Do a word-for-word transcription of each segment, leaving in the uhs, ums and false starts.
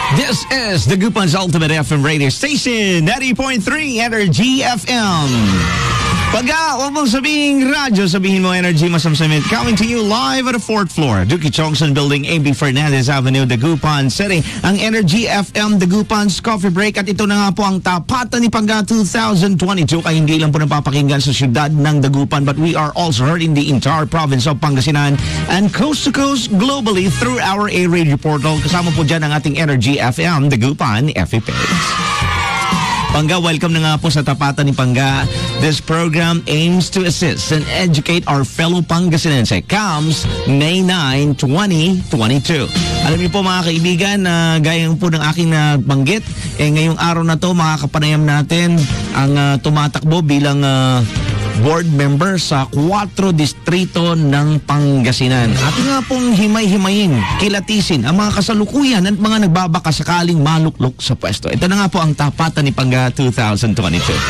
This is the Gupan's Ultimate F M radio station, ninety point three Energy F M. Pagka, huwag mong sabihin radyo, sabihin mo Energy Masamsamit. Coming to you live at the fourth floor, Duki Chongson Building, A B Fernandez Avenue, Dagupan City. Ang Energy F M, Dagupan's Coffee Break. At ito na nga po ang tapatan ni Pangga twenty twenty-two. Kaya hindi lang po napapakinggan sa siyudad ng Dagupan, but we are also heard in the entire province of Pangasinan and coast to coast globally through our A-Radio portal. Kasama po dyan ang ating Energy F M, Dagupan F E page. Pangga, welcome na nga po sa Tapatan ni Pangga. This program aims to assist and educate our fellow Pangasinense. Comes May ninth, twenty twenty-two. Alam niyo po mga kaibigan, na uh, gaya po ng aking nabanggit, eh, ngayong araw na to makakapanayam natin ang uh, tumatakbo bilang uh, board member sa kwatro distrito ng Pangasinan. At nga pong himay-himayin, kilatisin ang mga kasalukuyan at mga nagbabaka sakaling maluklok sa pwesto. Ito na nga po ang Tapatan ni Pangga twenty twenty-two.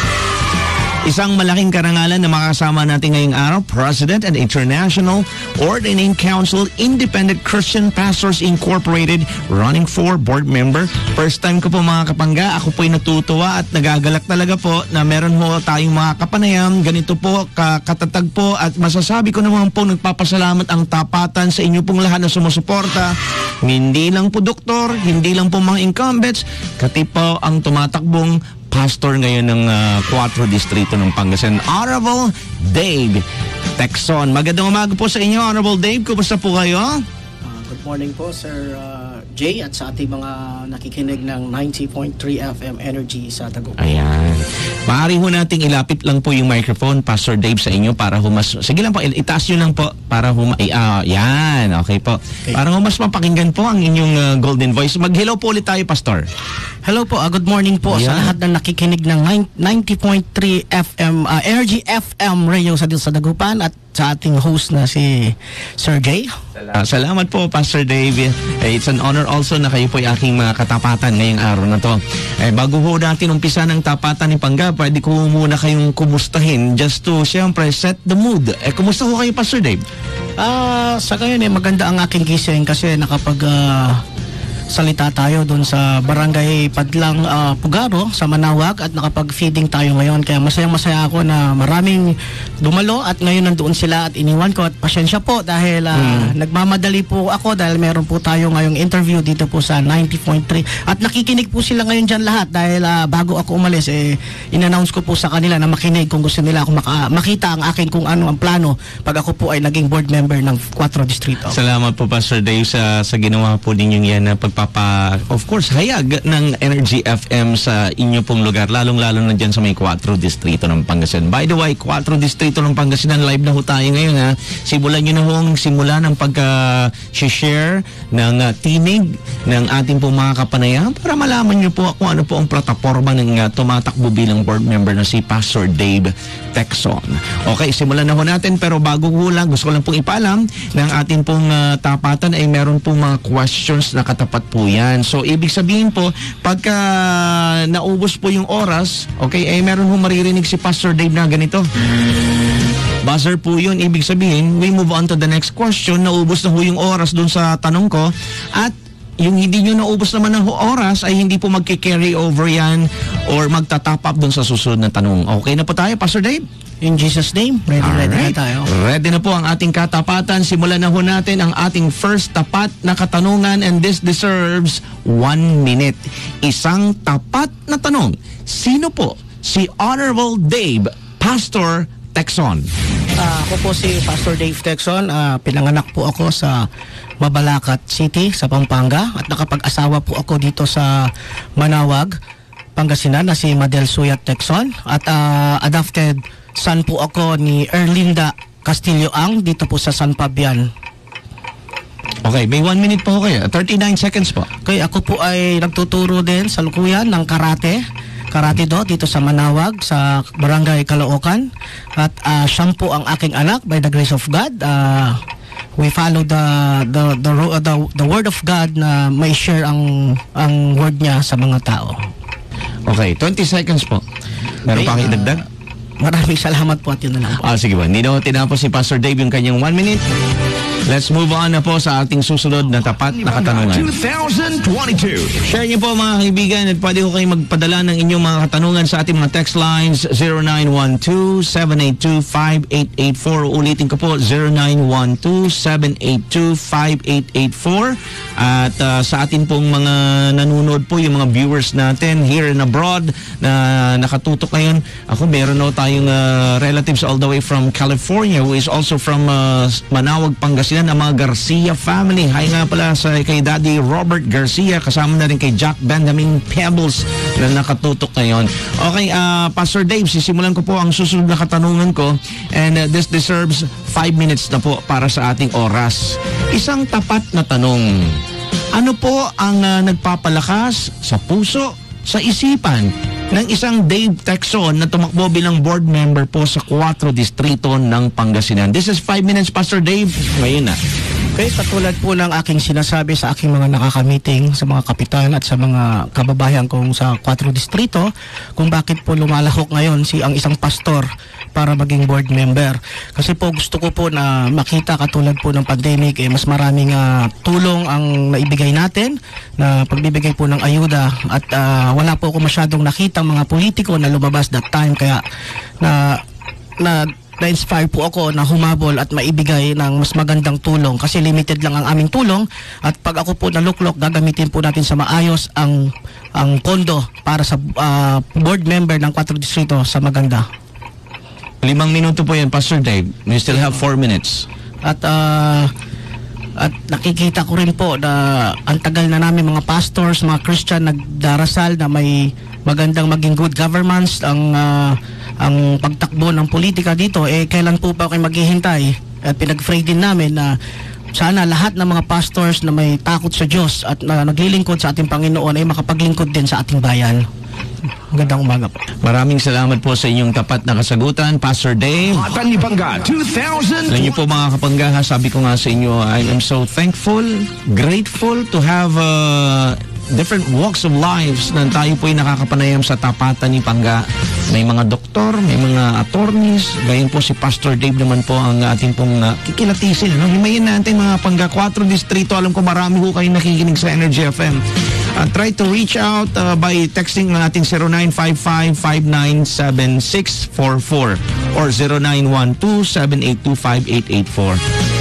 Isang malaking karangalan na makasama natin ngayong araw, President and International Ordaining Council, Independent Christian Pastors Incorporated, running for board member. First time ko po mga kapangga, ako po'y natutuwa at nagagalak talaga po na meron ho tayong mga kapanayam, ganito po, katatag po, at masasabi ko naman po nagpapasalamat ang Tapatan sa inyo pong lahat na sumusuporta. Hindi lang po doktor, hindi lang po mga incumbents, kati po ang tumatakbong pastor ngayon ng uh, kwatro distrito ng Pangasinan, Honorable Dave Tecson. Magandang umaga po sa inyo, Honorable Dave. Kumusta po kayo? Uh, good morning po, Sir uh, Jay, at sa ating mga nakikinig ng ninety point three F M Energy sa Dagupan. Ayan. Maaari ho nating ilapit lang po yung microphone, Pastor Dave, sa inyo para humas... Sige lang po, itaas nyo lang po para huma... Uh, yan, okay po. Okay. Para humas mapakinggan po ang inyong uh, golden voice. Mag-hello po ulit tayo, Pastor. Hello po, uh, good morning po. Ayan. Sa lahat na nakikinig ng ninety point three F M, uh, Energy F M Radio sa sa Dagupan, at sa ating host na si Sir Jay. Salamat po, Pastor Dave. It's an honor also na kayo po ay aking mga katapatan ngayong araw na to. Eh, bago ho natin umpisa ng Tapatan ni Pangga, pwede ko muna kayong kumustahin just to, siyempre, set the mood. Eh, kumusta ho kayo, Pastor Dave? Ah, uh, sa ngayon eh, maganda ang aking gising kasi nakapag... Uh, salita tayo doon sa Barangay Padlang uh, Pugaro sa Manawag, at nakapag-feeding tayo ngayon. Kaya masayang-masaya ako na maraming dumalo at ngayon nandoon sila at iniwan ko. At pasensya po dahil uh, hmm. nagmamadali po ako dahil meron po tayo ngayong interview dito po sa ninety point three. At nakikinig po sila ngayon dyan lahat dahil uh, bago ako umalis, eh, in-announce ko po sa kanila na makinig kung gusto nila ako maka- makita ang akin kung ano ang plano pag ako po ay naging board member ng kwatro distrito. Salamat po, Pastor Dave, sa, sa ginawa po ninyong yan na pagpapalala. Papa, of course, hayag ng Energy F M sa inyo pong lugar, lalong-lalo na dyan sa may kwatro distrito ng Pangasinan. By the way, kwatro distrito ng Pangasinan, live na ho tayo ngayon, ha. Simulan nyo na hong simula ng pagka-share ng uh, tinig ng ating pong mga kapanayam para malaman nyo po kung ano po ang plataforma ng uh, tumatakbo bilang board member na si Pastor Dave Tecson. Okay, simulan na ho natin, pero bago ko lang, gusto ko lang pong ipaalam ng ating pong uh, tapatan ay meron pong mga questions na katapat po yan. So, ibig sabihin po, pagka naubos po yung oras, okay, eh, meron po maririnig si Pastor Dave na ganito. Buzzer po yun. Ibig sabihin, we move on to the next question. Naubos na po yung oras dun sa tanong ko. At yung hindi nyo naubos naman ng oras ay hindi po magki-carry over yan or magta-top up dun sa susunod na tanong. Okay na po tayo, Pastor Dave? In Jesus' name, ready, Alright. ready na tayo. Ready na po ang ating katapatan. Simulan na ho natin ang ating first tapat na katanungan, and this deserves one minute. Isang tapat na tanong. Sino po si Honorable Dave Pastor Tecson? Uh, ako po si Pastor Dave Tecson. Uh, pinanganak po ako sa Mabalacat City sa Pampanga, at nakapag-asawa po ako dito sa Manawag, Pangasinan, na si Madel Suyat Tecson, at uh, adopted son po ako ni Erlinda Castillo Ang dito po sa San Fabian. Okay, may one minute po kayo. thirty-nine seconds po. Okay, ako po ay nagtuturo din sa lukuyan ng karate. Karate do dito sa Manawag, sa Barangay Caloocan. At uh, siyam po ang aking anak by the grace of God. Uh, we follow the the, the the the word of God na may share ang ang word niya sa mga tao. Okay, twenty seconds po. Meron okay, pa kayo uh, idagdag? Maraming salamat po at yun na lang po. Ah, sige ba. Hindi na tinapos si Pastor Dave yung kanyang one minute. Let's move on na po sa ating susunod na tapat na katanungan. twenty twenty-two. Share niyo po mga kaibigan at pwede ko kayong magpadala ng inyong mga katanungan sa ating mga text lines zero nine one two, seven eight two, five eight eight four. Ulitin ko po zero nine one two, seven eight two, five eight eight four. At uh, sa atin pong mga nanonood po, yung mga viewers natin here and abroad na nakatutok ngayon. Ako meron na tayong uh, relatives all the way from California who is also from uh, Manawag, Pangasinan, ang mga Garcia family. Hi nga pala sa kay Daddy Robert Garcia, kasama na rin kay Jack Benjamin Pebbles na nakatutok ngayon. Okay, uh, Pastor Dave, sisimulan ko po ang susunod na katanungan ko, and uh, this deserves five minutes na po para sa ating oras. Isang tapat na tanong. Ano po ang uh, nagpapalakas sa puso, sa isipan ng isang Dave Texon na tumakbo bilang board member po sa Cuatro Distrito ng Pangasinan? This is five minutes, Pastor Dave. Ngayon na. Okay, katulad po ng aking sinasabi sa aking mga nakakamiting sa mga kapitan at sa mga kababayan kong sa Cuatro Distrito, kung bakit po lumalahok ngayon si ang isang pastor para maging board member. Kasi po gusto ko po na makita katulad po ng pandemic, eh, mas maraming uh, tulong ang naibigay natin, na pagbibigay po ng ayuda, at uh, wala po ako masyadong nakita mga politiko na lumabas that time, kaya na na na-inspire po ako na humabol at maibigay ng mas magandang tulong kasi limited lang ang aming tulong, at pag ako po naluklok, gagamitin po natin sa maayos ang ang pondo para sa uh, board member ng Cuatro Distrito sa maganda. Limang minuto po yan, Pastor Dave. We still have four minutes. At uh, at nakikita ko rin po na ang tagal na namin mga pastors, mga Christian nagdarasal na may magandang maging good governments ang uh, ang pagtakbo ng politika dito. Eh kailan po pa kayo maghihintay? At pinag-pray din namin na sana lahat ng mga pastors na may takot sa Diyos at na naglilingkod sa ating Panginoon ay makapaglingkod din sa ating bayan. Magandang umaga po. Maraming salamat po sa inyong tapat na kasagutan, Pastor Dave. Panlipangga two thousand. Alam niyo po mga kapangga, sabi ko nga sa inyo, I am so thankful, grateful to have uh, different walks of lives na tayo po ay nakakapanayam sa tapatan ni Pangga. May mga doktor, may mga attorneys, gayon po si Pastor Dave naman po ang ating pong uh, kikilatisin. No? Himayin natin mga Pangga, Cuatro Distrito. Alam ko marami po kayo nakikinig sa Energy F M. Uh, try to reach out uh, by texting ng ating zero nine five five, five nine seven six four four or zero nine one two, seven eight two, five eight eight four.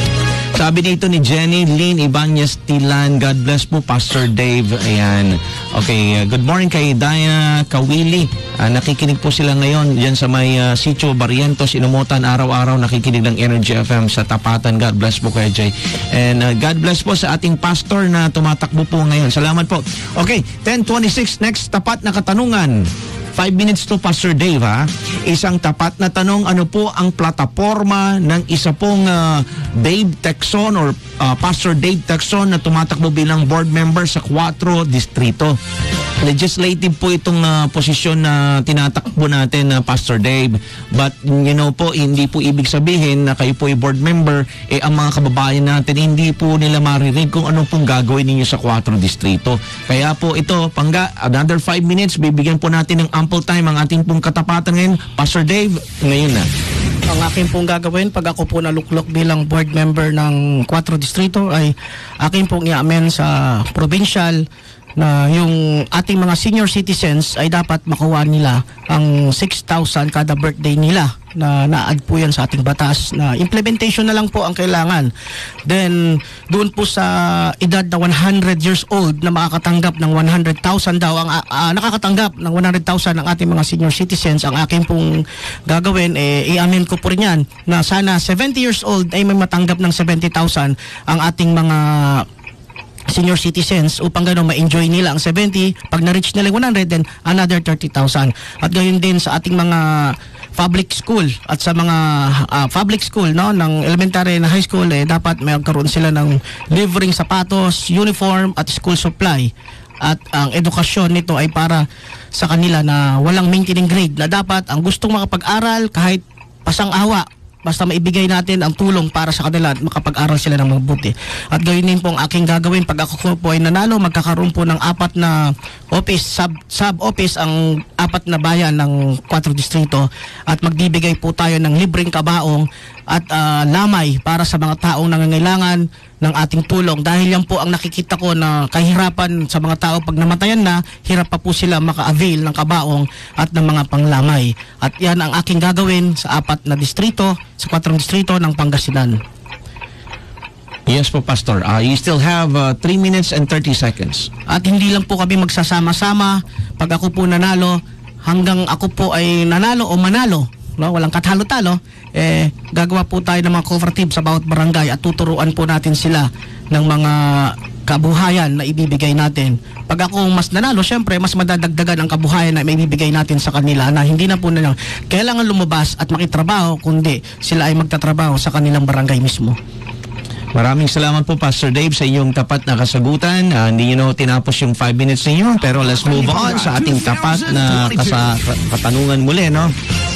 Sabi dito ni Jenny Lynn Ibanez Tilan, God bless po Pastor Dave. Ayan. Okay, uh, good morning kay Diana Kawili. Uh, nakikinig po sila ngayon diyan sa may uh, Sitio Barrientos, Inumotan, araw-araw nakikinig ng Energy F M sa Tapatan. God bless po kay Jay. And uh, God bless po sa ating pastor na tumatakbo po ngayon. Salamat po. Okay, ten twenty-six, next tapat na katanungan. Five minutes to Pastor Dave, ha? Isang tapat na tanong, ano po ang plataforma ng isa pong uh, Dave Texon or uh, Pastor Dave Texon na tumatakbo bilang board member sa Cuatro Distrito? Legislative po itong uh, posisyon na tinatakbo natin, uh, Pastor Dave. But, you know po, hindi po ibig sabihin na kayo po ay board member, eh ang mga kababayan natin, hindi po nila maririnig kung ano pong gagawin ninyo sa Cuatro Distrito. Kaya po ito, Pangga, another five minutes, bibigyan po natin ng ample time ang ating pong katapatan ngayon. Pastor Dave, ngayon na. Ang akin pong gagawin pag ako po naluklok bilang board member ng Cuatro Distrito ay akin pong i-amen sa provincial na yung ating mga senior citizens ay dapat makuha nila ang six thousand kada birthday nila, na na-add po yan sa ating batas, na implementation na lang po ang kailangan. Then doon po sa edad na one hundred years old na makakatanggap ng one hundred thousand daw, ang uh, nakakatanggap ng one hundred thousand ang ating mga senior citizens, ang akin pong gagawin, eh, i-amen ko po rin yan na sana seventy years old ay may matanggap ng seventy thousand ang ating mga senior citizens, upang gano'n ma-enjoy nila ang seventy. Pag na-reach nila one hundred, then another thirty thousand. At gayon din sa ating mga public school at sa mga uh, public school, no, ng elementary na high school, eh, dapat may magkaroon sila ng libreng sapatos, uniform at school supply. At ang edukasyon nito ay para sa kanila na walang maintaining grade, na dapat ang gustong makapag-aral kahit pasang awa basta maibigay natin ang tulong para sa kanila at makapag-aral sila ng mabuti. At gawin din po ang aking gagawin pag ako po ay nanalo, magkakaroon po ng apat na office, sub, sub-office ang apat na bayan ng kwatro distrito at magbibigay po tayo ng libreng kabaong at uh, lamay para sa mga taong nangangailangan ng ating tulong. Dahil yan po ang nakikita ko na kahirapan sa mga tao pag namatayan na, hirap pa po sila maka-avail ng kabaong at ng mga panglamay. At yan ang aking gagawin sa apat na distrito, sa kwatrong distrito ng Pangasinan. Yes po, Pastor. Uh, you still have uh, three minutes and thirty seconds. At hindi lang po kami magsasama-sama pag ako po nanalo, hanggang ako po ay nanalo o manalo, no, walang katalo-talo, eh gagawa po tayo ng mga cooperative sa bawat barangay at tuturuan po natin sila ng mga kabuhayan na ibibigay natin. Pag ako mas nanalo, syempre mas madadagdagan ang kabuhayan na maibibigay natin sa kanila na hindi na po na kailangan lumabas at makitrabaho, kundi sila ay magtatrabaho sa kanilang barangay mismo. Maraming salamat po, Pastor Dave, sa inyong tapat na kasagutan. Uh, hindi nyo tinapos yung five minutes ninyo, pero let's move on sa ating tapat na kasa katanungan muli, no?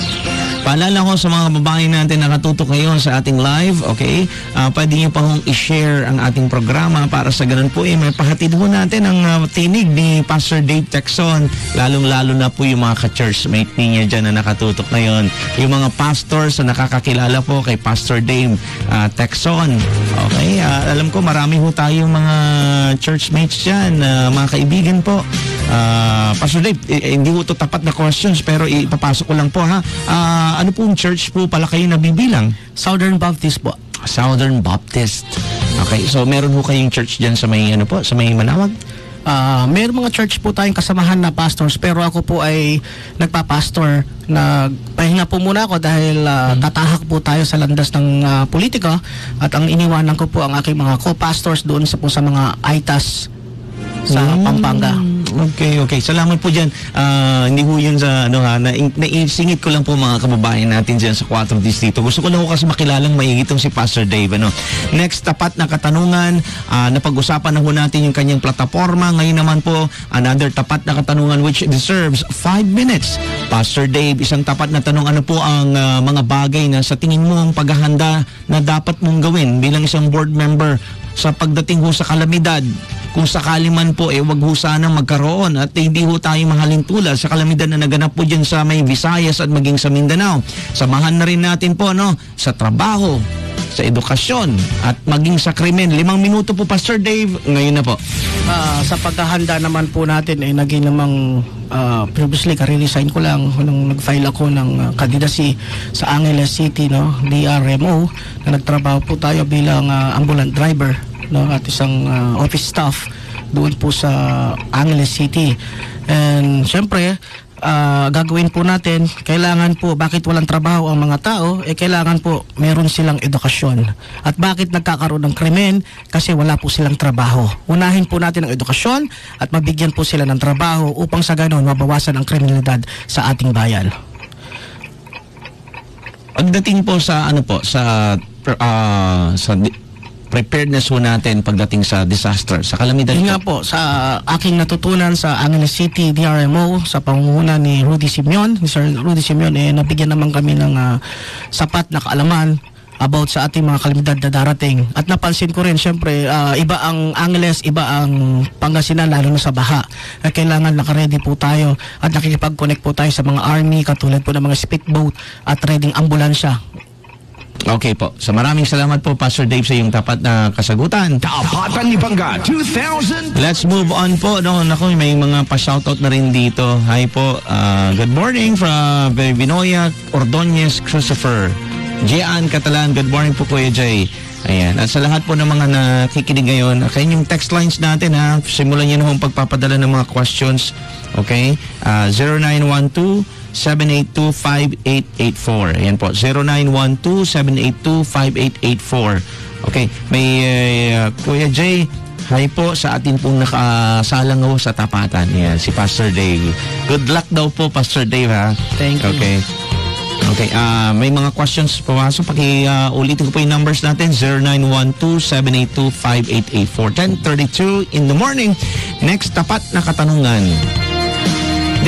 Paalala ko sa mga babae natin nakatutok ngayon sa ating live, okay? Uh, pwede nyo pa hong i-share ang ating programa para sa ganun po, eh, may pahatid ho natin ang uh, tinig ni Pastor Dave Tecson, lalong-lalo na po yung mga ka-churchmate niya dyan na nakatutok ngayon. Yung mga pastors na nakakakilala po kay Pastor Dave uh, Tecson, okay? Uh, alam ko marami ho tayong mga churchmates dyan, uh, mga kaibigan po. Uh, Pastor Dave, eh, hindi ho ito tapat na questions, pero ipapasok ko lang po, ha? Uh, ano pong church po pala kayo nabibilang? Southern Baptist po. Southern Baptist. Okay, so meron ho kayong church dyan sa may, ano po, sa may Manawag? Uh, meron mga church po tayong kasamahan na pastors, pero ako po ay nagpa-pastor. Nagpahinga po muna ako dahil uh, tatahak po tayo sa landas ng uh, politika at ang iniwanan ko po ang aking mga co-pastors doon sa, po sa mga I T A S sa mm. Pampanga. Okay, okay. Salamat po dyan. Uh, hindi po yun sa, ano ha, na, naisingit ko lang po mga kababayan natin dyan sa kwatro distrito. Gusto ko lang po kasi makilalang maigitong si Pastor Dave. Ano. Next, tapat na katanungan. Uh, napag-usapan na po natin yung kanyang plataforma. Ngayon naman po, another tapat na katanungan which deserves five minutes. Pastor Dave, isang tapat na tanong, ano po ang uh, mga bagay na sa tingin mo ang paghahanda na dapat mong gawin bilang isang board member sa pagdating ho sa kalamidad? Kung sakali man po, eh, wag ho sanang magkaroon at eh, hindi ho tayo mahalin tulad sa kalamidad na naganap po dyan sa may Visayas at maging sa Mindanao. Samahan na rin natin po, no, sa trabaho, sa edukasyon at maging sa krimen. Limang minuto po, Pastor Dave. Ngayon na po. Uh, sa paghahanda naman po natin, eh, naging namang uh, previously, kare-resign ko lang nung nag-file ako ng uh, candidacy sa Angeles City, no, D R M O, na nagtrabaho po tayo bilang uh, ambulant driver, no, at isang uh, office staff doon po sa Angeles City. And syempre, uh, gagawin po natin, kailangan po, bakit walang trabaho ang mga tao, eh kailangan po meron silang edukasyon. At bakit nagkakaroon ng krimen? Kasi wala po silang trabaho. Unahin po natin ang edukasyon at mabigyan po sila ng trabaho upang sa ganon mabawasan ang kriminalidad sa ating bayan. Pagdating po sa ano po sa uh, sa preparedness ho natin pagdating sa disaster, sa kalamidad. Yun nga po, sa aking natutunan sa Angeles City D R M O, sa pangunguna ni Rudy Simeon, ni Sir Rudy Simeon, eh, nabigyan naman kami ng uh, sapat na kaalaman about sa ating mga kalamidad na darating. At napansin ko rin, syempre, uh, iba ang Angeles, iba ang Pangasinan, lalo na sa baha. Kaya kailangan nakaready po tayo at nakikipag-connect po tayo sa mga army, katulad po ng mga speedboat at reading ambulansya. Okay po. So maraming salamat po, Pastor Dave, sa iyong tapat na kasagutan. Tapatan ni Pangga two thousand. Let's move on po. No, naku, may mga pa-shoutout na rin dito. Hi po. Uh, good morning from Vinoya, Ordonez, Christopher. Jian Catalan, good morning po, Kuya Jay. Ayan. At sa lahat po ng mga nakikinig ngayon, okay, yung text lines natin, ha, simulan nyo na hong pagpapadala ng mga questions. Okay? Uh, zero nine one two seven eight two five eight eight four. Ayan po, zero nine one two seven eight two five eight eight four. Okay, may uh, Kuya Jay, hi po sa atin pong nakasalang ho sa tapatan. Ayan, si Pastor Dave. Good luck daw po, Pastor Dave, ha? Thank you. Okay. Okay, uh, may mga questions pumasok. Paki-ulitin uh, ko po yung numbers natin. zero nine one two seven eight two five eight eight four. ten thirty-two in the morning. Next, tapat na katanungan. This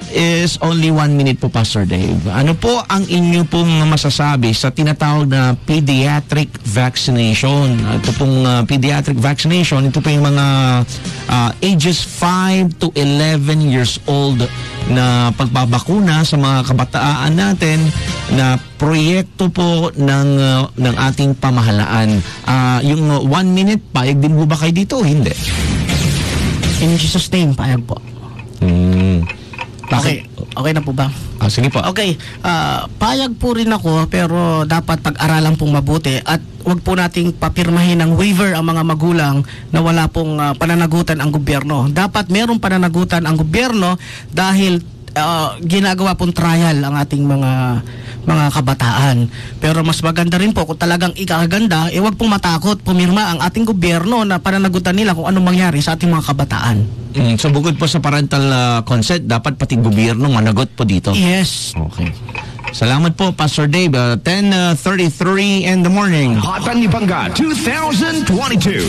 is only one minute po, Pastor Dave. Ano po ang inyo pong masasabi sa tinatawag na pediatric vaccination? Ito pong uh, pediatric vaccination, ito po yung mga uh, ages five to eleven years old na pagbabakuna sa mga kabataan natin na proyekto po ng uh, ng ating pamahalaan. Uh, yung uh, one minute, payag din po ba kayo dito? Hindi. In Jesus' name, payag po. Hmm. Okay. Okay na po ba? Ah, sige po. Okay. Uh, payag po rin ako, pero dapat pag-aralan pong mabuti at wag po nating papirmahin ng waiver ang mga magulang na wala pong uh, pananagutan ang gobyerno. Dapat merong pananagutan ang gobyerno dahil uh, ginagawa pong trial ang ating mga mga kabataan. Pero mas maganda rin po kung talagang ikakaganda, eh wag pong matakot pumirma ang ating gobyerno na pananagutan nila kung anong mangyari sa ating mga kabataan. Mm, so bukod po sa parental uh, consent, dapat pati gobyerno managot po dito. Yes. Okay. Salamat po, Pastor Dave. Uh, ten thirty-three in the morning. Hatan ni Bangga twenty twenty-two.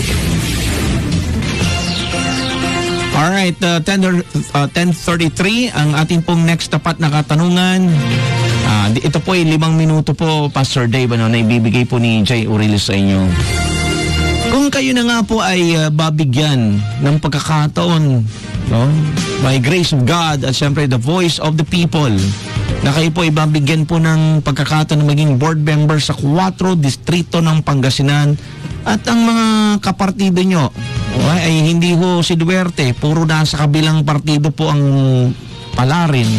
Alright, uh, ten thirty-three ang ating pong next tapat na katanungan. Uh, ito po ay limang minuto po, Pastor Dave, ano, na ibibigay po ni Jay Aurelius sa inyo. Kung kayo na nga po ay uh, babigyan ng pagkakataon, no, by grace of God at siyempre the voice of the people, na kayo po ay babigyan po ng pagkakataon na maging board member sa kwatro distrito ng Pangasinan at ang mga kapartido nyo okay, ay hindi ho si Duerte, puro nasa kabilang partido po ang palarin,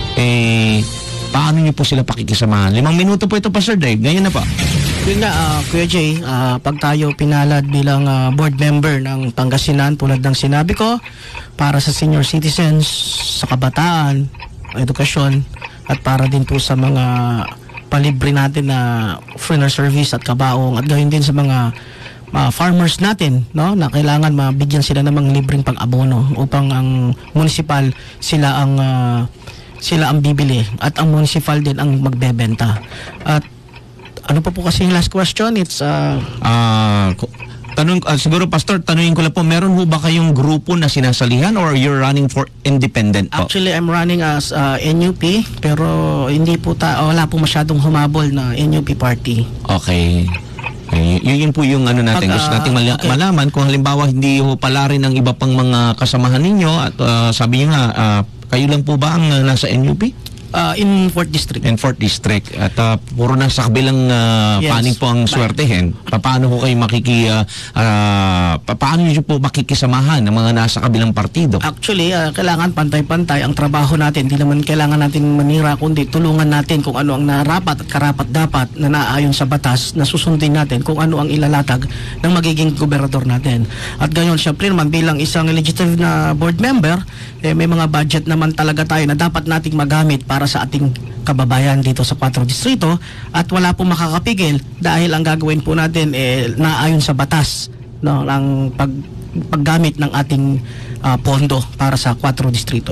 eh paano nyo po sila pakikisamahan? Limang minuto po ito, Pastor Dave. Ngayon na po. Yun nga, uh, Kuya Jay, uh, pag tayo pinalad bilang uh, board member ng Pangasinan, tulad ng sinabi ko, para sa senior citizens, sa kabataan, edukasyon, at para din po sa mga palibre natin na funeral service at kabaong, at gayon din sa mga uh, farmers natin, no, na kailangan mabigyan sila ng mga libreng pang-abono upang ang municipal sila ang uh, sila ang bibili at ang municipal din ang magbebenta. At ano pa po kasi yung last question? It's uh, uh tanong uh, siguro, Pastor, tanungin ko lang po, meron ho ba kayong grupo na sinasalihan or you're running for independent po? Actually, I'm running as uh, N U P, pero hindi po ta wala po masyadong humabol na N U P party. Okay. Okay. Y- yun po yung ano natin, Pag, uh, gusto nating mala- okay. malaman kung halimbawa hindi ho pala rin ang iba pang mga kasamahan ninyo at uh, sabi niyo nga, uh, kayo lang po ba ang uh, nasa N U P? Uh, in fourth District. In fourth District. At uh, puro na sa kabilang uh, Yes. panig po ang swertehin. Paano ko kayo makiki... Uh, uh, paano nyo po makikisamahan ng mga nasa kabilang partido? Actually, uh, kailangan pantay-pantay ang trabaho natin. Hindi naman kailangan natin manira, kundi tulungan natin kung ano ang narapat at karapat-dapat na naayon sa batas na susundin natin kung ano ang ilalatag ng magiging gobernador natin. At gayon, syempre naman bilang isang legislative na board member, eh, may mga budget naman talaga tayo na dapat nating magamit para sa ating kababayan dito sa kwatro distrito at wala pong makakapigil dahil ang gagawin po natin eh, naayon sa batas, no, ang pag, paggamit ng ating uh, pondo para sa kwatro distrito.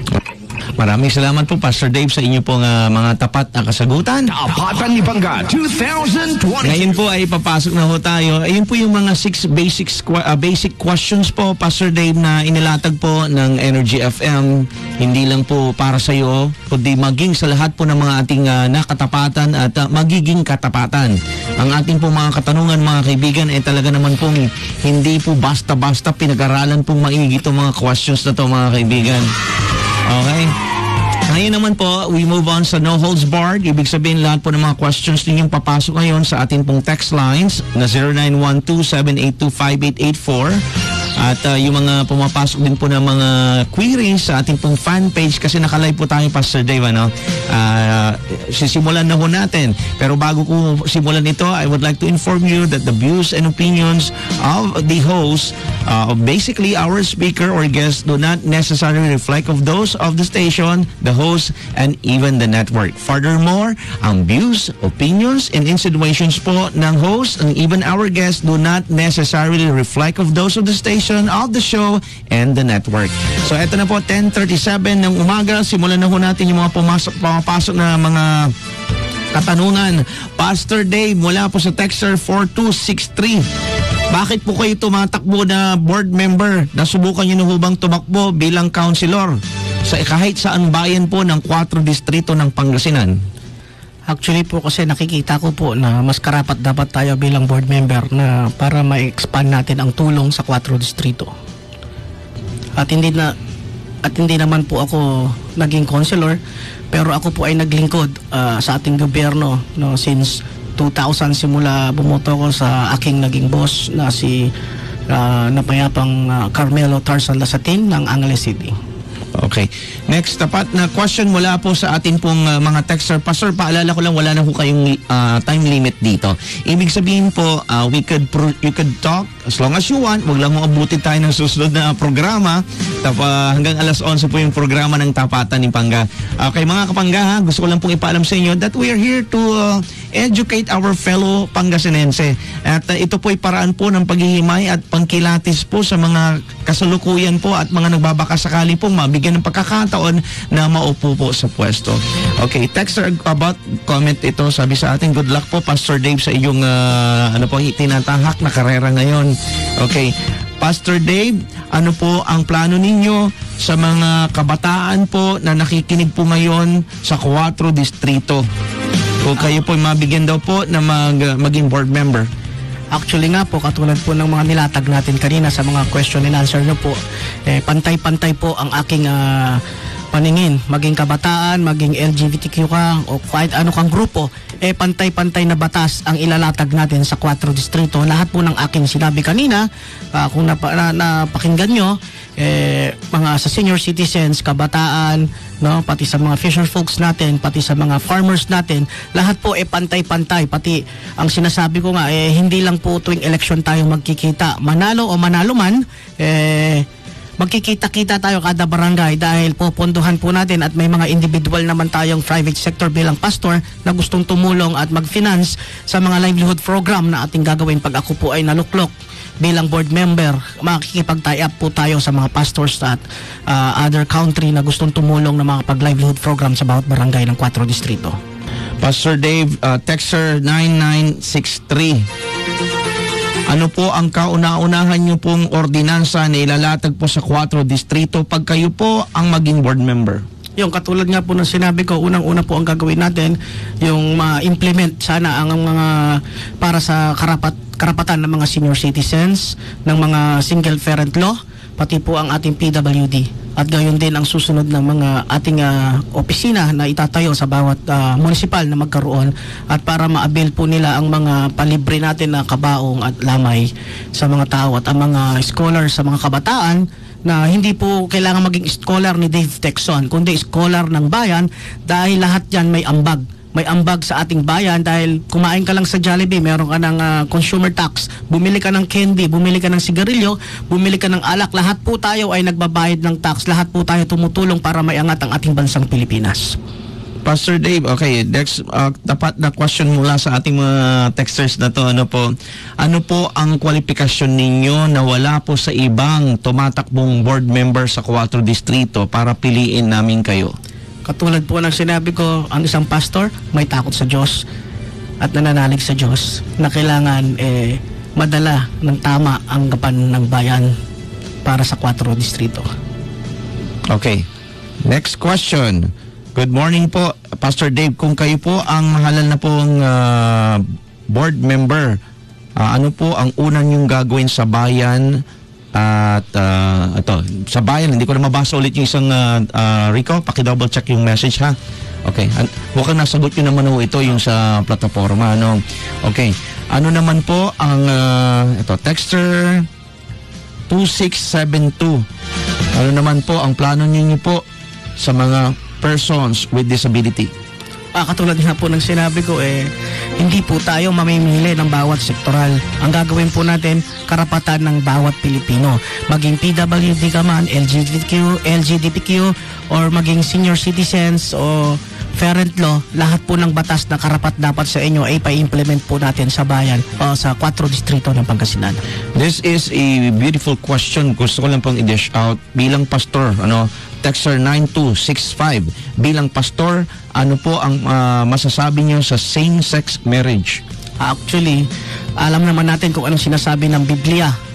Maraming salamat po, Pastor Dave, sa inyo pong uh, mga tapat na kasagutan. Hatan ni Bangga twenty twenty. Ngayon po ay papasok na ho tayo. Ayun po yung mga six basic, uh, basic questions po, Pastor Dave, na inilatag po ng Energy F M. Hindi lang po para sa iyo, kundi maging sa lahat po ng mga ating uh, nakatapatan at uh, magiging katapatan. Ang ating po mga katanungan, mga kaibigan, ay talaga naman pong hindi po basta-basta pinag-aralan pong maigi itong mga questions na to, mga kaibigan. Okay? Ngayon naman po, we move on sa no holds barred. Ibig sabihin lahat po ng mga questions ninyong papasok ngayon sa ating pong text lines na zero nine one two, seven eight two, five eight eight four. At uh, yung mga pumapasok din po ng mga queries sa ating pong fan page kasi nakalive po tayo, Pastor Dave, ano? Uh, sisimulan na ho natin. Pero bago ko simulan ito, I would like to inform you that the views and opinions of the host, uh, basically our speaker or guest, do not necessarily reflect of those of the station, the host, and even the network. Furthermore, ang views, opinions, and insinuations po ng host and even our guests do not necessarily reflect of those of the station, of the show, and the network. So eto na po, ten thirty-seven ng umaga. Simulan na ho natin yung mga pumasok, pumapasok na mga katanungan. Pastor Dave, mula po sa Texter four two six three. Bakit po kayo tumatakbo na board member? Nasubukan nyo na ho bang tumakbo bilang counselor sa sa kahit saan bayan po ng kwatro distrito ng Pangasinan? Actually po kasi nakikita ko po na mas karapat dapat tayo bilang board member na para ma-expand natin ang tulong sa kwatro distrito. At hindi na at hindi naman po ako naging councilor, pero ako po ay naglingkod uh, sa ating gobyerno no, since two thousand simula bumoto ko sa aking naging boss na si uh, napayapang uh, Carmelo Tarzan Lasatin ng Angeles City. Okay. Next, tapat na question mula po sa atin pong uh, mga texter. Pastor, paalala ko lang, wala na po kayong uh, time limit dito. Ibig sabihin po, uh, we could pro- you could talk as long as you want. Wag lang mo abutin tayo ng susunod na programa. Tapa, hanggang alas onse po yung programa ng Tapatan ni Pangga. Okay, mga kapangga, ha, gusto ko lang pong ipaalam sa inyo that we are here to uh, educate our fellow Pangasinense. At uh, ito po ay paraan po ng paghihimay at pangkilatis po sa mga kasalukuyan po at mga nagbabakasakali po mabigyan ng pagkakataon na maupo po sa pwesto. Okay, texter about comment ito, sabi sa atin, good luck po Pastor Dave sa iyong uh, ano po itinatahak na karera ngayon. Okay, Pastor Dave, ano po ang plano ninyo sa mga kabataan po na nakikinig po ngayon sa kwatro distrito? O kayo po mabigyan daw po na mag, maging board member? Actually nga po, katulad po ng mga nilatag natin kanina sa mga question and answer nyo po, eh, pantay-pantay po ang aking uh, paningin. Maging kabataan, maging L G B T Q ka, o kahit ano kang grupo, eh pantay-pantay na batas ang ilalatag natin sa kwatro distrito. Lahat po ng aking sinabi kanina, uh, kung napa, na, napakinggan nyo, eh, mga sa senior citizens, kabataan, no, pati sa mga fisher folks natin, pati sa mga farmers natin, lahat po eh pantay-pantay. Pati ang sinasabi ko nga, eh, hindi lang po tuwing election tayo magkikita. Manalo o manalo man, eh, magkikita-kita tayo kada barangay dahil popondohan po natin at may mga individual naman tayong private sector bilang pastor na gustong tumulong at mag-finance sa mga livelihood program na ating gagawin pag ako po ay naluklok bilang board member. Makikipag-tie up po tayo sa mga pastors at uh, other country na gustong tumulong na mga pag-livelihood program sa bawat barangay ng kwatro distrito. Pastor Dave, uh, texter nine nine six three. Ano po ang kauna-unahan nyo pong ordinansa na ilalatag po sa kwatro distrito pag kayo po ang maging board member? Yung katulad nga po ng sinabi ko, unang-una po ang gagawin natin, yung ma-implement sana ang mga para sa karapat, karapatan ng mga senior citizens, ng mga single parent law, pati po ang ating P W D. At gayon din ang susunod ng mga ating uh, opisina na itatayo sa bawat uh, munisipal na magkaroon at para ma-avail po nila ang mga palibre natin na kabaong at lamay sa mga tao at ang mga scholars sa mga kabataan na hindi po kailangan maging scholar ni Dave Texon, kundi scholar ng bayan dahil lahat yan may ambag. May ambag sa ating bayan dahil kumain ka lang sa Jollibee, meron ka ng uh, consumer tax, bumili ka ng candy, bumili ka ng sigarilyo, bumili ka ng alak, lahat po tayo ay nagbabayad ng tax, lahat po tayo tumutulong para maiangat ang ating bansang Pilipinas. Pastor Dave, okay, next uh, tapat na question mula sa ating mga texters na to, ano po, ano po ang kwalifikasyon ninyo na wala po sa ibang tumatakbong board member sa kwatro distrito para piliin namin kayo? Katulad po ng sinabi ko, ang isang pastor may takot sa Diyos at nananalig sa Diyos na kailangan eh, madala ng tama ang gapan ng bayan para sa kwatro distrito. Okay. Next question. Good morning po, Pastor Dave. Kung kayo po ang halal na pong uh, board member, uh, ano po ang unang yung gagawin sa bayan? At uh, ito, sa bayan, hindi ko na mabasa ulit yung isang uh, uh, Rico, paki-double check yung message ha. Okay, An- mukhang nasagot nyo naman ho ito yung sa plataforma. Ano? Okay, ano naman po ang uh, ito, texter two six seven two. Ano naman po ang plano ninyo po sa mga persons with disability? Ah, katulad nga po ng sinabi ko, eh, hindi po tayo mamimili ng bawat sektoral. Ang gagawin po natin, karapatan ng bawat Pilipino. Maging P W D ka man, L G B T Q, L G B T Q, or maging senior citizens o parent law, lahat po ng batas na karapat dapat sa inyo ay pa-implement po natin sa bayan o sa kwatro distrito ng Pangasinan. This is a beautiful question. Gusto ko lang pong i-dish out bilang pastor, ano, texter nine two six five. Bilang pastor, ano po ang uh, masasabi niyo sa same-sex marriage? Actually, alam naman natin kung anong sinasabi ng Biblia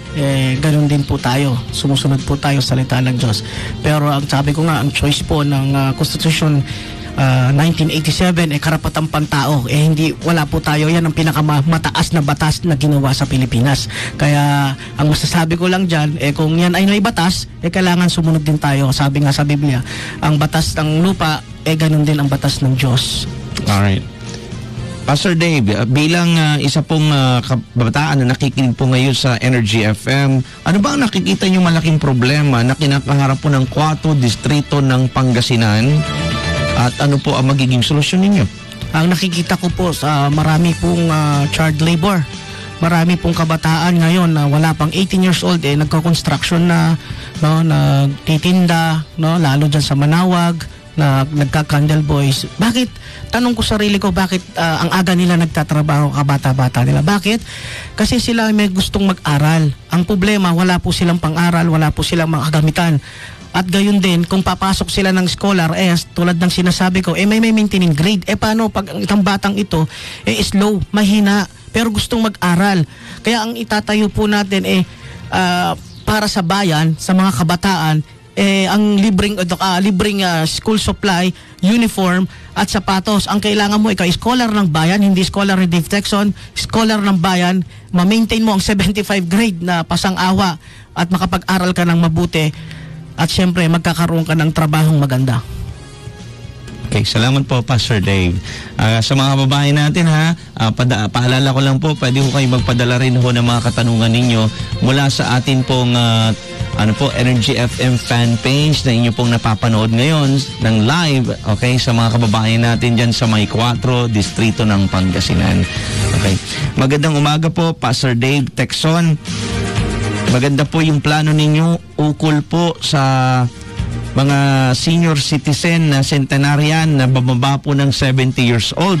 eh ganun din po tayo. Sumusunod po tayo sa salita ng Diyos. Pero ang sabi ko nga, ang choice po ng uh, Constitution uh, nineteen eighty-seven eh karapatang pantao. Eh hindi, wala po tayo. Yan ang pinakamataas na batas na ginawa sa Pilipinas. Kaya ang masasabi ko lang dyan, eh kung yan ay naibatas, eh kailangan sumunod din tayo. Sabi nga sa Biblia, ang batas ng lupa, eh ganun din ang batas ng Diyos. Alright. Pastor Dave, uh, bilang uh, isa pong uh, kabataan na nakikinig po ngayon sa Energy F M, ano ba ang nakikita niyo malaking problema na kinakaharap po ng Quato Distrito ng Pangasinan? At ano po ang magiging solusyon ninyo? Ang nakikita ko po sa marami pong uh, child labor. Marami pong kabataan ngayon na wala pang eighteen years old eh nagko-construction na, no, nagtitinda, no, lalo dyan sa Manawag, na nagka-candle boys. Bakit? Tanong ko sarili ko, bakit uh, ang aga nila nagtatrabaho, kabata-bata nila? Bakit? Kasi sila may gustong mag-aral. Ang problema, wala po silang pang-aral, wala po silang mga kagamitan. At gayon din, kung papasok sila ng scholar, eh, tulad ng sinasabi ko, eh, may may maintaining grade. Eh, paano pag ang itang batang ito, eh, slow, mahina, pero gustong mag-aral. Kaya ang itatayo po natin, eh, uh, para sa bayan, sa mga kabataan, eh, ang libreng, uh, libreng uh, school supply, uniform, at sapatos. Ang kailangan mo, ikaw, scholar ng bayan, hindi scholar ni Dave Texon, scholar ng bayan, ma-maintain mo ang seventy-five grade na pasang-awa at makapag-aral ka ng mabuti. At syempre, magkakaroon ka ng trabahong maganda. Okay, salamat po, Pastor Dave. Uh, sa mga babae natin ha, uh, pada, paalala ko lang po, pwede ko kayo magpadala rin ho ng mga katanungan ninyo mula sa atin pong uh, ano po, Energy F M fan page na inyo pong napapanood ngayon ng live, okay, sa mga kababayan natin dyan sa May Quatro, Distrito ng Pangasinan. Okay. Magandang umaga po, Pastor Dave Texon. Maganda po yung plano ninyo ukol po sa mga senior citizen na centenarian na bababa po ng seventy years old.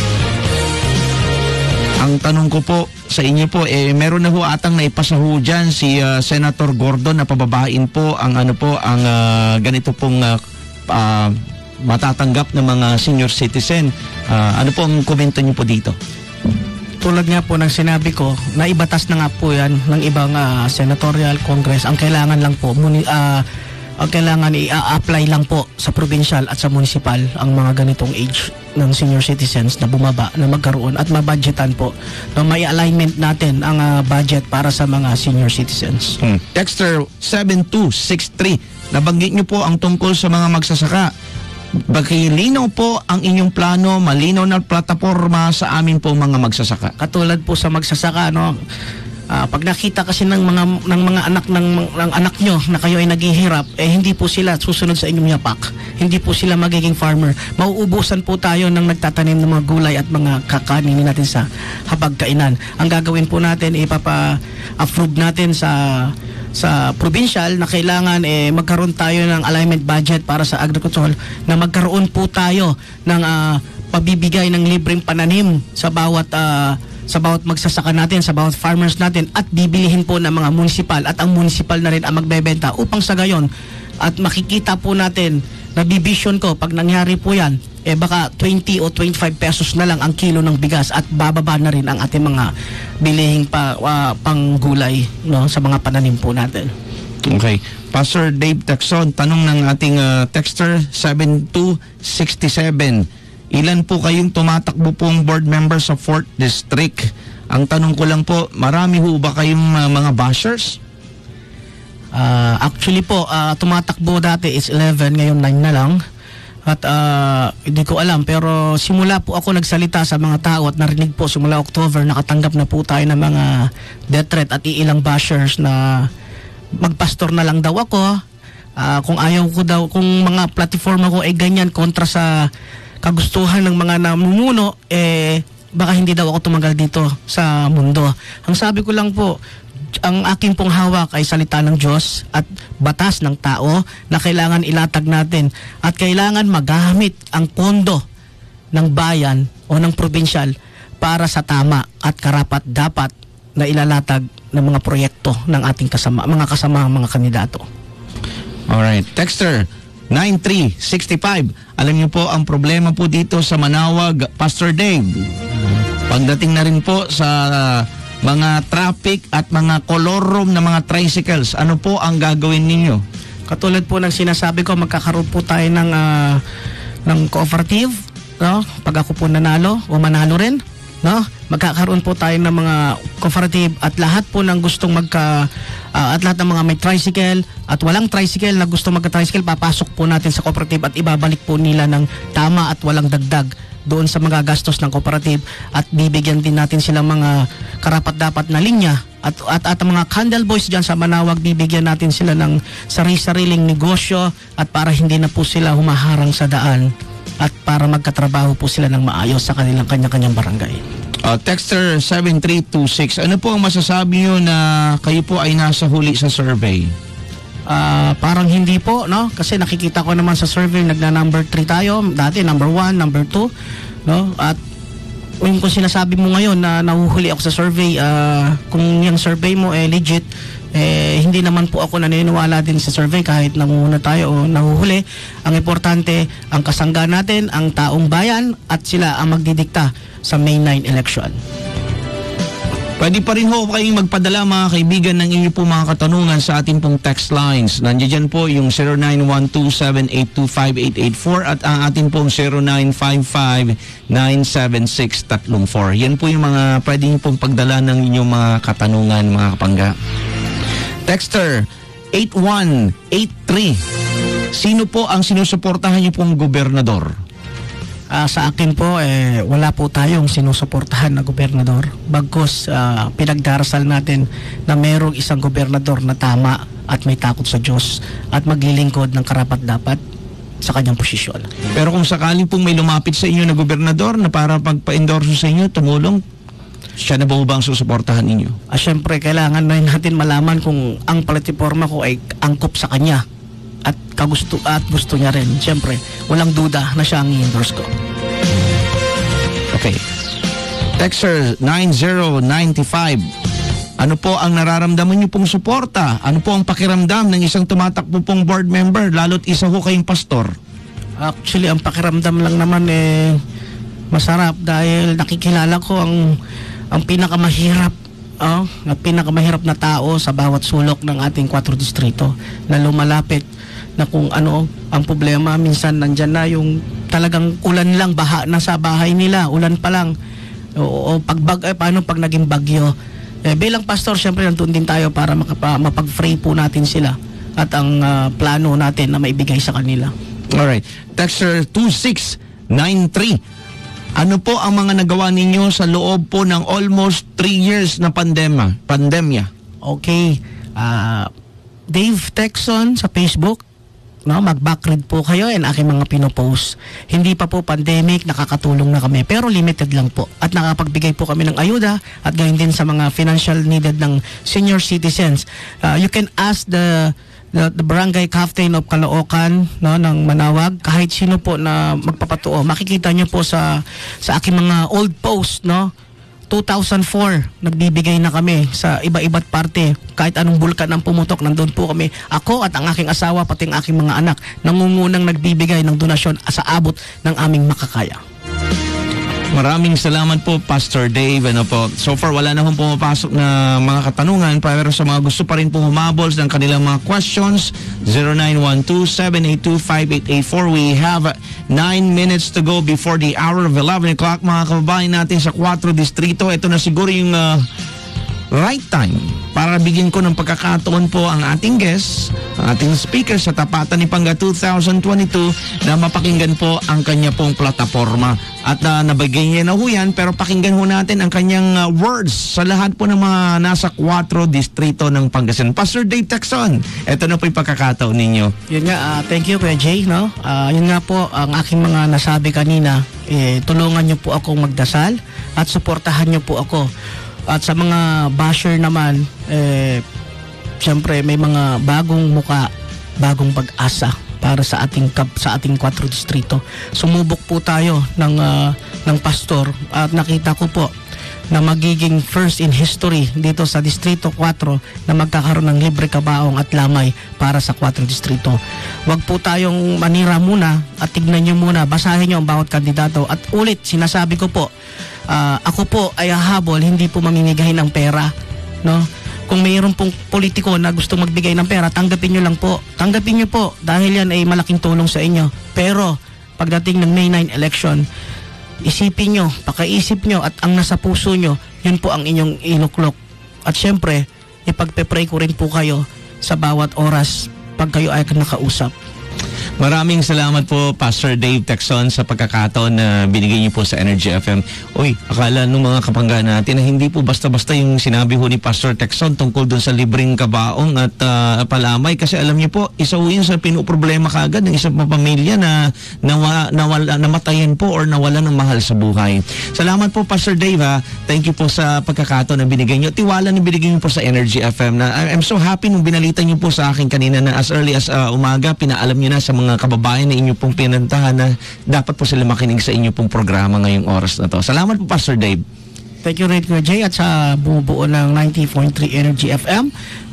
Ang tanong ko po sa inyo po, eh, meron na ho atang naipasaho dyan si uh, Senator Gordon na pababain po ang ano po, ang uh, ganito pong uh, uh, matatanggap ng mga senior citizen. Uh, ano po ang komento niyo po dito? Tulad nga po ng sinabi ko, naibatas na nga po yan ng ibang uh, senatorial congress. Ang kailangan lang po, muni, uh, ang kailangan i-apply lang po sa provincial at sa municipal ang mga ganitong age ng senior citizens na bumaba, na magkaroon at mabudgetan po, na may alignment natin ang uh, budget para sa mga senior citizens. Hmm. Dexter seven two six three, nabanggit niyo po ang tungkol sa mga magsasaka. Bakilinaw po ang inyong plano, malinaw na plataforma sa amin po mga magsasaka. Katulad po sa magsasaka, no, Uh, pag nakita kasi ng mga ng mga anak ng, ng anak nyo na kayo ay naghihirap, eh hindi po sila susunod sa inyong yapak. Hindi po sila magiging farmer. Mauubusan po tayo ng nagtatanim ng mga gulay at mga kakanin natin sa hapagkainan. Ang gagawin po natin, ipapa-approve natin sa sa provincial na kailangan eh magkaroon tayo ng alignment budget para sa agriculture, na magkaroon po tayo ng uh, pabibigay ng libreng pananim sa bawat uh, sa bawat magsasaka natin, sa bawat farmers natin, at bibilihin po ng mga municipal, at ang municipal na rin ang magbebenta upang sa gayon at makikita po natin, nabibision ko pag nangyari po yan, eh baka twenty o twenty-five pesos na lang ang kilo ng bigas at bababa na rin ang ating mga bilihing pa, uh, panggulay, no, sa mga pananim po natin. Okay. Pastor Dave Texon, tanong ng ating uh, texter seven two six seven. Ilan po kayong tumatakbo pong board member sa fourth District? Ang tanong ko lang po, marami ho ba kayong uh, mga bashers? Uh, actually po, uh, tumatakbo dati is eleven, ngayon nine na lang. At uh, hindi ko alam, pero simula po ako nagsalita sa mga tao at narinig po simula October, nakatanggap na po tayo ng mga death threat at iilang bashers na magpastor na lang daw ako. Uh, kung ayaw ko daw, kung mga platform ako ay ganyan kontra sa kagustuhan ng mga namumuno, eh baka hindi daw ako tumagal dito sa mundo. Ang sabi ko lang po, ang aking pong hawak ay salita ng Diyos at batas ng tao na kailangan ilatag natin, at kailangan magamit ang pondo ng bayan o ng provincial para sa tama at karapat dapat na ilalatag ng mga proyekto ng ating kasama, mga kasama mga kandidato. Alright. Texter nine three six five. Alam niyo po ang problema po dito sa Manawag, Pastor Dave. Pagdating na rin po sa uh, mga traffic at mga kolorom na mga tricycles. Ano po ang gagawin ninyo? Katulad po ng sinasabi ko, magkakaroon po tayo ng, uh, ng cooperative, no? Pag ako po nanalo o manalo rin, no? Magkakaroon po tayo ng mga cooperative at lahat po ng gustong magka uh, at lahat ng mga may tricycle at walang tricycle na gusto magka-tricycle, papasok po natin sa cooperative at ibabalik po nila ng tama at walang dagdag doon sa mga gastos ng cooperative at bibigyan din natin silang mga karapat-dapat na linya at, at, at ang mga candle boys dyan sa Manawag, bibigyan natin sila ng sarili-sariling negosyo at para hindi na po sila humaharang sa daan at para magkatrabaho po sila ng maayos sa kanilang kanya-kanyang barangay. Uh, Texter seven three two six, ano po ang masasabi nyo na kayo po ay nasa huli sa survey? Uh, parang hindi po, no? Kasi nakikita ko naman sa survey, nagna-number three tayo. Dati number one, number two, no? At yung kung sinasabi mo ngayon na nahuhuli ako sa survey, uh, kung yung survey mo eh legit, eh hindi naman po ako naniniwala din sa survey kahit nangunguna tayo o nahuhuli. Ang importante, ang kasangga natin, ang taong bayan at sila ang magdidikta sa May ninth election. Pwede pa rin ho kayong magpadala mga kaibigan ng inyo po mga katanungan sa ating pong text lines. Nandiyan po yung zero nine one two seven eight two five eight eight four at ang ating pong zero nine five five nine seven six three four. Yan po yung mga pwede nyo pong pagdala ng inyong mga katanungan mga kapangga. Texter eight one eight three. Sino po ang sinusuportahan niyo pong gobernador? Uh, sa akin po, eh, wala po tayong sinusuportahan na gobernador. Bagkus, uh, pinagdarasal natin na mayroong isang gobernador na tama at may takot sa Diyos at maglilingkod ng karapat-dapat sa kanyang posisyon. Pero kung sakaling pong may lumapit sa inyo na gobernador na para pagpa-endorso sa inyo, tumulong, siya na ba ang susuportahan ninyo? Uh, Siyempre, kailangan na natin malaman kung ang plataforma ko ay angkop sa kanya at kagusto at gusto niya rin. Siyempre, walang duda na siya ang i-endorse ko. Okay. Texter nine zero nine five. Ano po ang nararamdaman niyo pong suporta? Ano po ang pakiramdam ng isang tumatakbo pong board member, lalo't isa ho kayong pastor? Actually, ang pakiramdam lang naman eh masarap dahil nakikilala ko ang ang pinakamahirap oh, na pinakamahirap na tao sa bawat sulok ng ating kwatro distrito na lumalapit na kung ano ang problema. Minsan nandyan na yung talagang ulan lang, baha na sa bahay nila, ulan pa lang o, o pagbag, eh, paano pag naging bagyo. Eh, bilang pastor, syempre nandun din tayo para makapa, mapag-pray po natin sila at ang uh, plano natin na maibigay sa kanila. Alright. Texter two six nine three. Ano po ang mga nagawa ninyo sa loob po ng almost three years na pandemya? Pandemya. Okay. Uh, Dave Texon sa Facebook, no, mag-backread po kayo and aking mga pinopost. Hindi pa po pandemic, nakakatulong na kami pero limited lang po at nakapagbigay po kami ng ayuda at gayon din sa mga financial needed ng senior citizens. Uh, you can ask the, the the barangay captain of Caloocan, no, ng Manawag, kahit sino po na magpapatuo. Makikita niyo po sa sa aking mga old post, no, two thousand four, nagbibigay na kami sa iba-iba't parte. Kahit anong bulkan ang pumutok, nandun po kami. Ako at ang aking asawa, pati ang aking mga anak, nangungunang nagbibigay ng donasyon sa abot ng aming makakaya. Maraming salamat po, Pastor Dave. Ano po, so far wala na hong pumapasok na mga katanungan, pero sa mga gusto pa rin pong humabol ng kanilang mga questions, zero nine one two seven eight two five eight eight four. We have nine minutes to go before the hour of eleven o'clock, mga kababayan natin sa kwatro distrito. Ito na siguro yung uh, right time para bigyan ko ng pagkakataon po ang ating guest, ang ating speaker sa Tapatan ni Pangga two thousand twenty-two na mapakinggan po ang kanya pong plataforma. At uh, nabigay niya na ho yan, pero pakinggan ho natin ang kanyang uh, words sa lahat po ng mga nasa kwatro distrito ng Pangasinan. Pastor Dave Texon, ito na po yung pagkakataon ninyo. Yun nga, uh, thank you Kuya Jay, no? Uh, yun nga po, ang aking mga nasabi kanina, eh, tulungan niyo po akong magdasal at suportahan niyo po ako. At sa mga basher naman, eh, siyempre may mga bagong muka, bagong pag-asa para sa ating sa ating kwatro distrito. Sumubok po tayo ng uh, ng pastor at nakita ko po na magiging first in history dito sa Distrito four na magkakaroon ng libre kabaong at lamay para sa four distrito. Huwag po tayong manira muna at tignan nyo muna, basahin nyo ang bawat kandidato. At ulit, sinasabi ko po, uh, ako po ay hahabol, hindi po mamimigay ng pera. No? Kung mayroon pong politiko na gusto magbigay ng pera, tanggapin nyo lang po. Tanggapin nyo po dahil yan ay malaking tulong sa inyo. Pero pagdating ng May ninth election, isipin nyo, pakaisip nyo at ang nasa puso nyo, yun po ang inyong inuklok. At syempre, ipagpe-pray ko rin po kayo sa bawat oras pag kayo ay nakausap. Maraming salamat po, Pastor Dave Tecson, sa pagkakataon na binigay niyo po sa Energy F M. Uy, akala nung mga kapangga natin na hindi po basta-basta yung sinabi ho ni Pastor Tecson tungkol dun sa libreng kabaong at uh, palamay. Kasi alam niyo po, isa ho yun sa pinuproblema kagad ng isang pamilya na nawa, nawala, namatayan po or nawala ng mahal sa buhay. Salamat po, Pastor Dave, ha. Thank you po sa pagkakataon na binigay niyo. Tiwala na binigay niyo po sa Energy F M. Na, I'm so happy nung binalita niyo po sa akin kanina na as early as uh, umaga, pinaalam niyo na sa mga kababayan na inyo pong pinantahan na dapat po sila makinig sa inyo pong programa ngayong oras na to. Salamat po, Pastor Dave. Thank you, Red Jay, at sa bumubuo ng ninety point three Energy F M.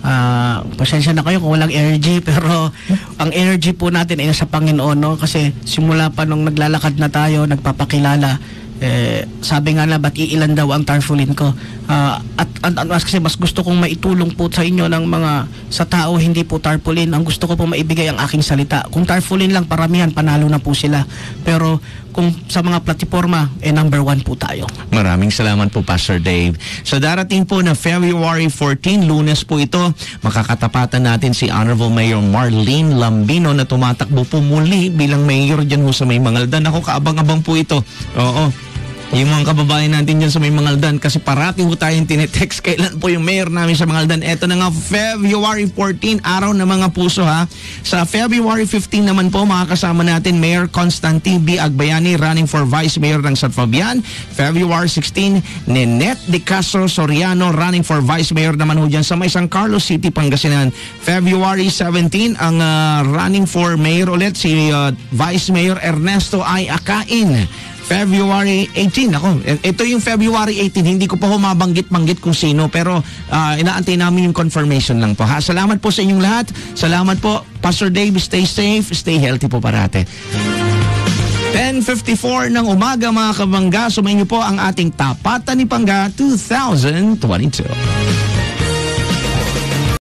Uh, pasensya na kayo kung walang energy, pero ang energy po natin ay nasa Panginoon, no? Kasi simula pa nung naglalakad na tayo, nagpapakilala, eh, sabi nga na, ba't iilan daw ang tarpaulin ko? Uh, at, at, at kasi mas gusto kong maitulong po sa inyo ng mga sa tao, hindi po tarpaulin. Ang gusto ko po maibigay ang aking salita. Kung tarpaulin lang, paramihan, panalo na po sila. Pero kung sa mga plataforma, eh number one po tayo. Maraming salamat po, Pastor Dave. Sa darating po na February fourteen, Lunes po ito, makakatapatan natin si Honorable Mayor Marlene Lambino na tumatakbo po muli bilang mayor dyan ho sa May Mangaldan. Ako, kaabang-abang po ito. Oo. Yung mga kababayan natin dyan sa May Mangaldan, kasi parati ho tayong tinetext kailan po yung mayor namin sa Mangaldan. Eto na nga, February fourteen, araw ng mga puso, ha. Sa February fifteen naman po, makakasama natin Mayor Constantine B. Agbayani, running for Vice Mayor ng San Fabian. February sixteen, Ninette De Castro Soriano, running for Vice Mayor naman ho dyan sa May San Carlos City, Pangasinan. February seventeen, ang uh, running for Mayor ulit, si uh, Vice Mayor Ernesto I. Akain. February eighteen, ako, ito yung February eighteen, hindi ko pa humabanggit-banggit kung sino, pero uh, inaantay namin yung confirmation lang po, ha. Salamat po sa inyong lahat. Salamat po, Pastor Dave. Stay safe, stay healthy po parate. ten fifty-four ng umaga, mga kabangga. Sumayin niyo po ang ating Tapatan ni Pangga twenty twenty-two.